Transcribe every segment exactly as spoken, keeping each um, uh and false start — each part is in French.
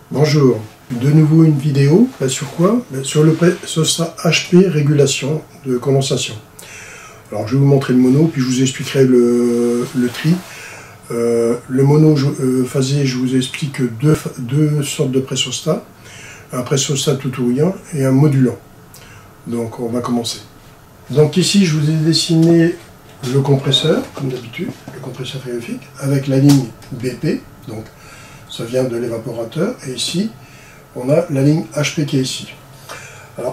Bonjour, de nouveau une vidéo, ben sur quoi? Ben sur le pressostat H P régulation de condensation. Alors je vais vous montrer le mono, puis je vous expliquerai le, le tri. Euh, le mono euh, phasé, je vous explique deux, deux sortes de pressostat, un pressostat tout ou rien et un modulant. Donc on va commencer. Donc ici je vous ai dessiné le compresseur, comme d'habitude, le compresseur frigorifique, avec la ligne B P, donc ça vient de l'évaporateur, et ici, on a la ligne H P qui est ici. Alors,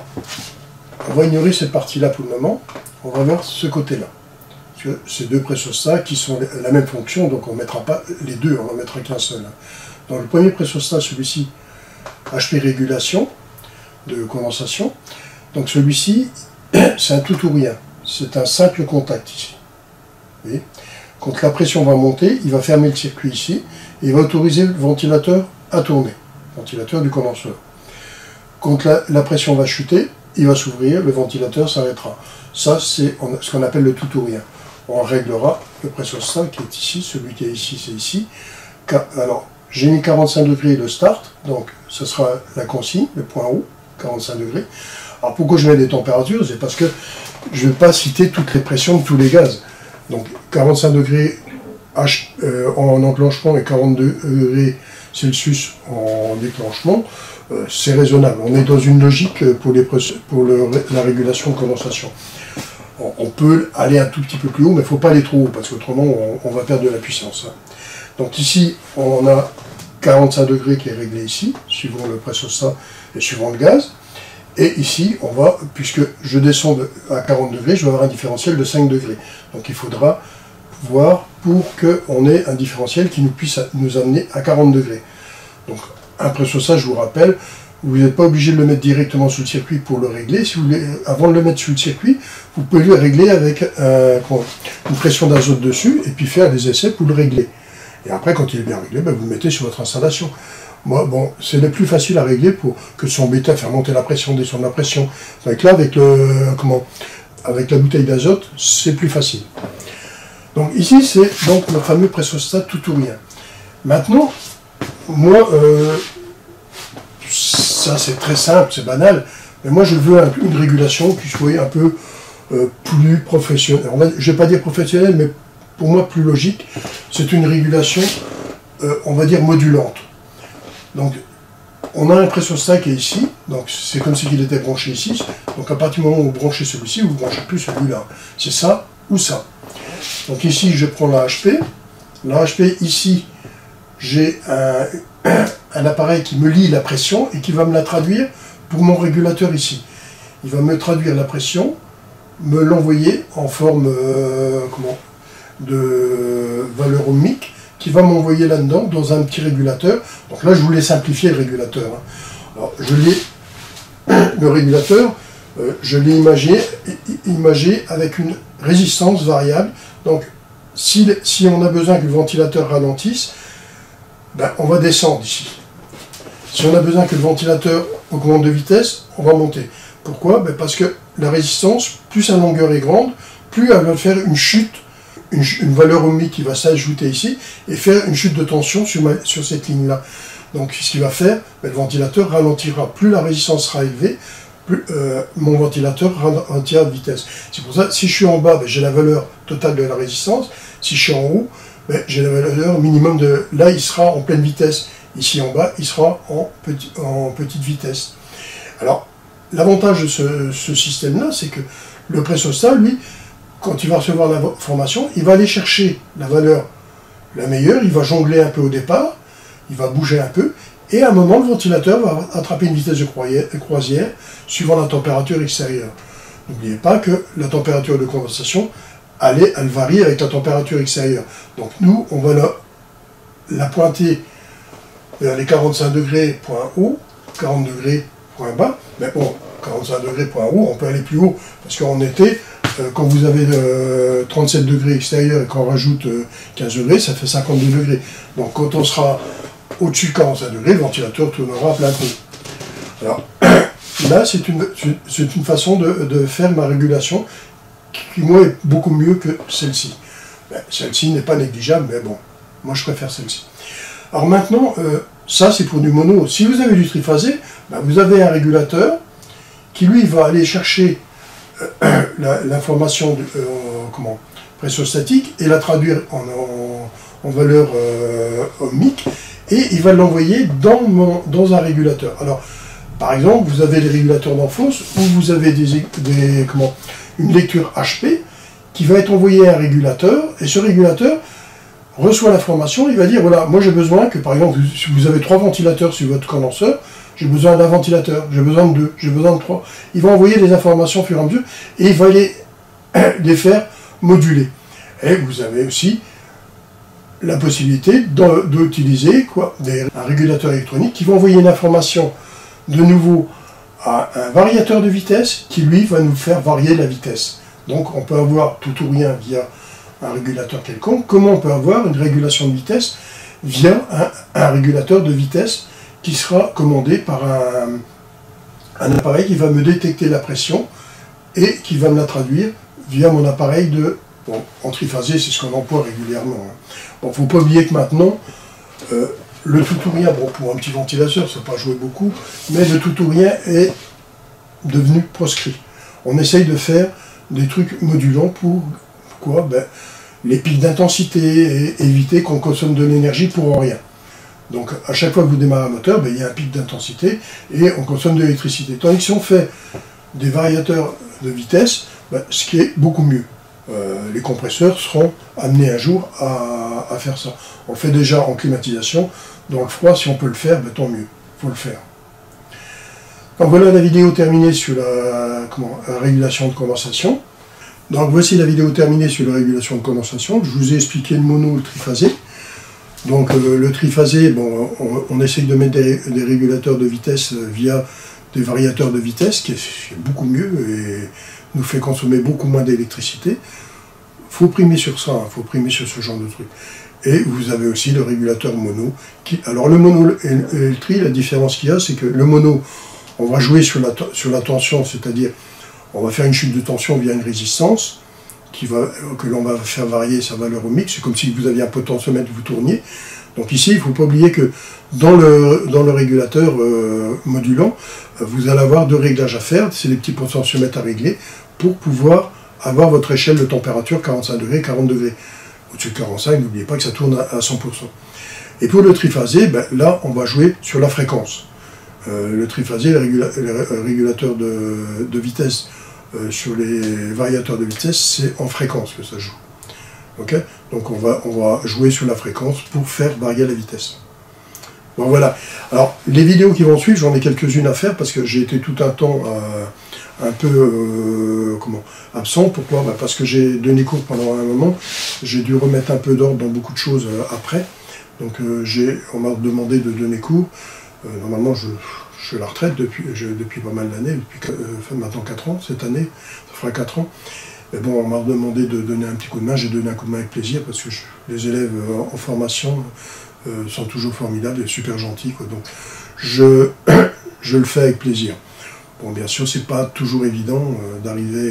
on va ignorer cette partie-là pour le moment, on va voir ce côté-là. Parce que c'est deux pressostats qui sont la même fonction, donc on ne mettra pas les deux, on n'en mettra qu'un seul. Dans le premier pressostat, celui-ci, H P régulation de condensation, donc celui-ci, c'est un tout ou rien. C'est un simple contact ici. Vous voyez ? Quand la pression va monter, il va fermer le circuit ici, et il va autoriser le ventilateur à tourner, le ventilateur du condenseur. Quand la, la pression va chuter, il va s'ouvrir, le ventilateur s'arrêtera. Ça, c'est ce qu'on appelle le tout ou rien. On réglera le pressostat qui est ici, celui qui est ici, c'est ici. Alors, j'ai mis quarante-cinq degrés de start, donc ce sera la consigne, le point haut, quarante-cinq degrés. Alors pourquoi je mets des températures? C'est parce que je ne vais pas citer toutes les pressions de tous les gaz. Donc quarante-cinq degrés H, euh, en enclenchement et quarante-deux degrés Celsius en déclenchement, euh, c'est raisonnable. On est dans une logique pour, les, pour le, la régulation de condensation. On, on peut aller un tout petit peu plus haut, mais il ne faut pas aller trop haut, parce qu'autrement on, on va perdre de la puissance. Donc ici, on a quarante-cinq degrés qui est réglé ici, suivant le pressostat et suivant le gaz. Et ici, on va, puisque je descends à quarante degrés, je vais avoir un différentiel de cinq degrés. Donc il faudra voir pour qu'on ait un différentiel qui nous puisse nous amener à quarante degrés. Donc un pressostat, je vous rappelle, vous n'êtes pas obligé de le mettre directement sous le circuit pour le régler. Si vous voulez, avant de le mettre sous le circuit, vous pouvez le régler avec un, une pression d'azote dessus et puis faire des essais pour le régler. Et après, quand il est bien réglé, ben, vous le mettez sur votre installation. Moi, bon, c'est le plus facile à régler pour que son bêta à faire monter la pression, descendre la pression. Donc là, avec, le, comment, avec la bouteille d'azote, c'est plus facile. Donc ici, c'est donc le fameux pressostat tout ou rien. Maintenant, moi, euh, ça c'est très simple, c'est banal, mais moi je veux un, une régulation qui soit un peu euh, plus professionnelle. Je ne vais pas dire professionnelle, mais pour moi plus logique. C'est une régulation, euh, on va dire, modulante. Donc, on a un pressostat qui est ici, donc c'est comme s'il était branché ici. Donc, à partir du moment où vous branchez celui-ci, vous ne branchez plus celui-là. C'est ça ou ça. Donc, ici, je prends la H P. La H P, ici, j'ai un, un appareil qui me lie la pression et qui va me la traduire pour mon régulateur ici. Il va me traduire la pression, me l'envoyer en forme euh, comment, de valeur ohmique, qui va m'envoyer là-dedans dans un petit régulateur. Donc là, je voulais simplifier le régulateur. Alors, je l'ai, le régulateur, euh, je l'ai imagé, imagé avec une résistance variable. Donc, si, si on a besoin que le ventilateur ralentisse, ben, on va descendre ici. Si on a besoin que le ventilateur augmente de vitesse, on va monter. Pourquoi? Ben, parce que la résistance, plus sa longueur est grande, plus elle va faire une chute, Une, une valeur ohmique qui va s'ajouter ici et faire une chute de tension sur, ma, sur cette ligne-là. Donc ce qu'il va faire, ben, le ventilateur ralentira. Plus la résistance sera élevée, plus euh, mon ventilateur ralentira de vitesse. C'est pour ça, si je suis en bas, ben, j'ai la valeur totale de la résistance. Si je suis en haut, ben, j'ai la valeur minimum de... Là, il sera en pleine vitesse. Ici en bas, il sera en, petit, en petite vitesse. Alors, l'avantage de ce, ce système-là, c'est que le pressostat, lui, quand il va recevoir l'information, il va aller chercher la valeur la meilleure, il va jongler un peu au départ, il va bouger un peu, et à un moment, le ventilateur va attraper une vitesse de croisière suivant la température extérieure. N'oubliez pas que la température de condensation, elle, elle varie avec la température extérieure. Donc nous, on va la, la pointer vers les quarante-cinq degrés point haut, quarante degrés point bas, mais bon, quarante-cinq degrés point haut, on peut aller plus haut, parce qu'en été, quand vous avez euh, trente-sept degrés extérieurs et qu'on rajoute euh, quinze degrés, ça fait cinquante-deux degrés. Donc quand on sera au-dessus de quarante-cinq degrés, le ventilateur tournera à plein pot. Alors là, c'est une, c'est une façon de, de faire ma régulation qui, moi, est beaucoup mieux que celle-ci. Ben, celle-ci n'est pas négligeable, mais bon, moi je préfère celle-ci. Alors maintenant, euh, Ça, c'est pour du mono. Si vous avez du triphasé, ben vous avez un régulateur qui, lui, va aller chercher euh, l'information euh, comment pressostatique et la traduire en, en, en valeur euh, ohmique, et il va l'envoyer dans, mon, dans un régulateur. Alors, par exemple, vous avez les régulateurs d'Enphos, où vous avez des, des, comment, une lecture H P qui va être envoyée à un régulateur, et ce régulateur reçoit l'information, il va dire, voilà, moi j'ai besoin que, par exemple, si vous avez trois ventilateurs sur votre condenseur, j'ai besoin d'un ventilateur, j'ai besoin de deux, j'ai besoin de trois. Il va envoyer des informations au fur et à mesure, et il va les, les faire moduler. Et vous avez aussi la possibilité d'utiliser quoi, des, un régulateur électronique qui va envoyer une information de nouveau à un variateur de vitesse qui, lui, va nous faire varier la vitesse. Donc on peut avoir tout ou rien via un régulateur quelconque. Comment on peut avoir une régulation de vitesse via un, un régulateur de vitesse qui sera commandé par un, un appareil qui va me détecter la pression et qui va me la traduire via mon appareil de... Bon, en triphasé, c'est ce qu'on emploie régulièrement. Bon, il ne faut pas oublier que maintenant, euh, le tout ou rien, bon, pour un petit ventilateur, ça n'a pas joué beaucoup, mais le tout ou rien est devenu proscrit. On essaye de faire des trucs modulants pour quoi, ben, les pics d'intensité et éviter qu'on consomme de l'énergie pour rien. Donc à chaque fois que vous démarrez un moteur, ben, il y a un pic d'intensité et on consomme de l'électricité. Tandis que si on fait des variateurs de vitesse, ben, ce qui est beaucoup mieux. Euh, les compresseurs seront amenés un jour à, à faire ça. On le fait déjà en climatisation, dans le froid, si on peut le faire, ben, tant mieux, il faut le faire. Donc voilà la vidéo terminée sur la, comment, la régulation de condensation. Donc voici la vidéo terminée sur la régulation de condensation. Je vous ai expliqué le mono, le triphasé. Donc euh, le triphasé, bon, on, on essaye de mettre des, des régulateurs de vitesse via des variateurs de vitesse, qui est, qui est beaucoup mieux et nous fait consommer beaucoup moins d'électricité. Il faut primer sur ça, il hein, faut primer sur ce genre de truc. Et vous avez aussi le régulateur mono. Qui, alors le mono et le tri, la différence qu'il y a, c'est que le mono, on va jouer sur la, sur la tension, c'est-à-dire on va faire une chute de tension via une résistance, qui va, que l'on va faire varier sa valeur ohmique. C'est comme si vous aviez un potentiomètre, vous tourniez. Donc ici, il ne faut pas oublier que dans le, dans le régulateur euh, modulant, vous allez avoir deux réglages à faire, c'est des petits potentiomètres à régler, pour pouvoir avoir votre échelle de température quarante-cinq degrés, quarante degrés. Au-dessus de quarante-cinq, n'oubliez pas que ça tourne à cent pour cent. Et pour le triphasé, ben, là, on va jouer sur la fréquence. Euh, le triphasé, le, régula le régulateur de, de vitesse euh, sur les variateurs de vitesse, c'est en fréquence que ça joue. Okay, donc on va, on va jouer sur la fréquence pour faire varier la vitesse. Bon voilà. Alors les vidéos qui vont suivre, j'en ai quelques-unes à faire parce que j'ai été tout un temps euh, un peu euh, comment, absent. Pourquoi? Bah parce que j'ai donné cours pendant un moment. J'ai dû remettre un peu d'ordre dans beaucoup de choses euh, après. Donc euh, on m'a demandé de donner cours. Euh, normalement je, je suis à la retraite depuis, je, depuis pas mal d'années, depuis euh, maintenant quatre ans, cette année, ça fera quatre ans. Mais bon, on m'a demandé de donner un petit coup de main, j'ai donné un coup de main avec plaisir parce que je, les élèves euh, en formation euh, sont toujours formidables et super gentils, quoi. Donc je, je le fais avec plaisir. Bon, bien sûr, c'est pas toujours évident euh, d'arriver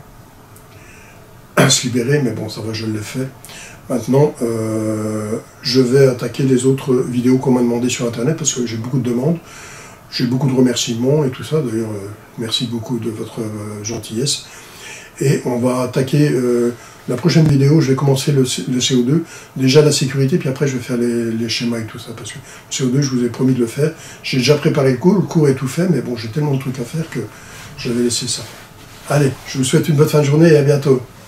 à, à se libérer, mais bon, ça va, je l'ai fait. Maintenant, euh, je vais attaquer les autres vidéos qu'on m'a demandé sur Internet parce que j'ai beaucoup de demandes, j'ai beaucoup de remerciements et tout ça. D'ailleurs, euh, merci beaucoup de votre euh, gentillesse. Et on va attaquer euh, la prochaine vidéo, je vais commencer le, le C O deux, déjà la sécurité, puis après je vais faire les, les schémas et tout ça, parce que le C O deux, je vous ai promis de le faire. J'ai déjà préparé le cours, le cours est tout fait, mais bon, j'ai tellement de trucs à faire que je vais laisser ça. Allez, je vous souhaite une bonne fin de journée et à bientôt.